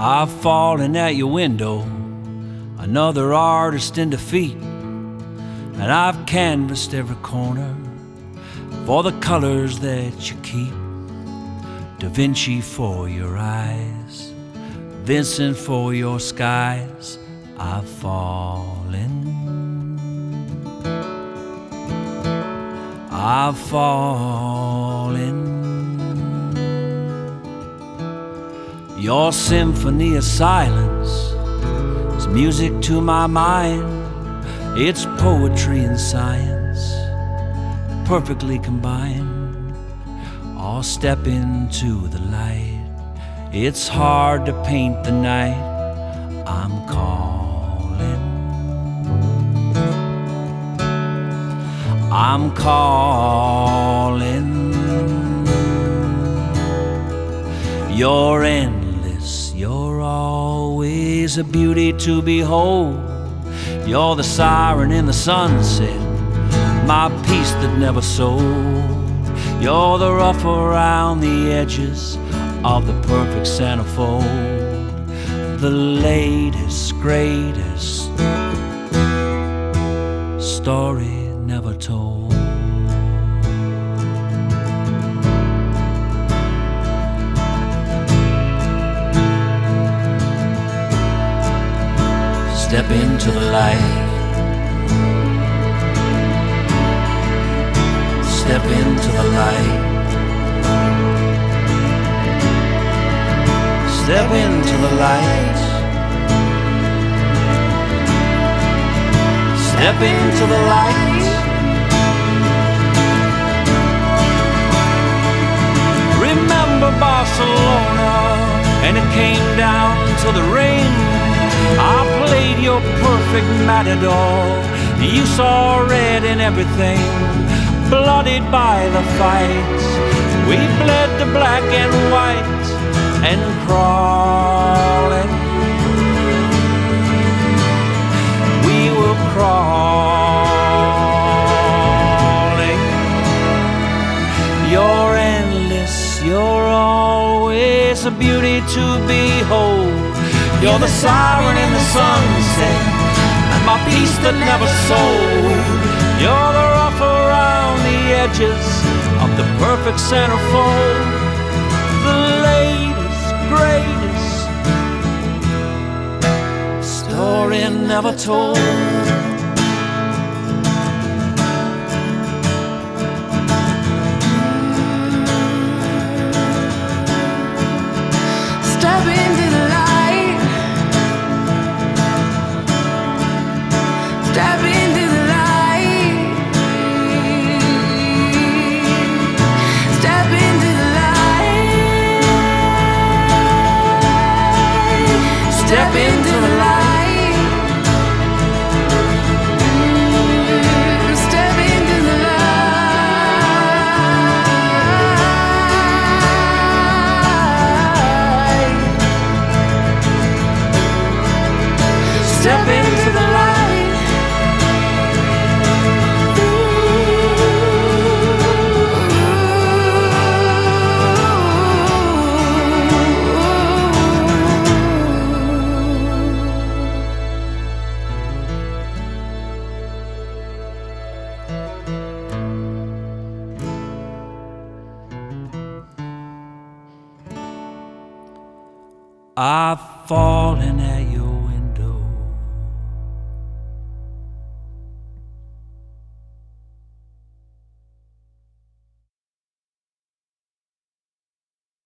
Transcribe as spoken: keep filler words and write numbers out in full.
I've fallen at your window, another artist in defeat, and I've canvassed every corner for the colors that you keep. Da Vinci for your eyes, Vincent for your skies. I've fallen, I've fallen. Your symphony of silence is music to my mind. It's poetry and science perfectly combined. I'll step into the light. It's hard to paint the night. I'm calling, I'm calling. You're endless, you're always a beauty to behold. You're the siren in the sunset, my peace that never sold. You're the rough around the edges of the perfect centerfold, the latest, greatest story never told. Step into the light. Step into the light. Step into the light. Step into the light. Remember Barcelona, and it came down to the rain. I played your perfect matador. You saw red in everything, blooded by the fights. We bled to black and white and crawling. We were crawling. You're endless, you're always a beauty to behold. You're the siren in the sunset, and my peace that never sold. You're the rough around the edges of the perfect centerfold, the latest, greatest story never told. Step into the light. Step into the light. Step into the light. I've fallen at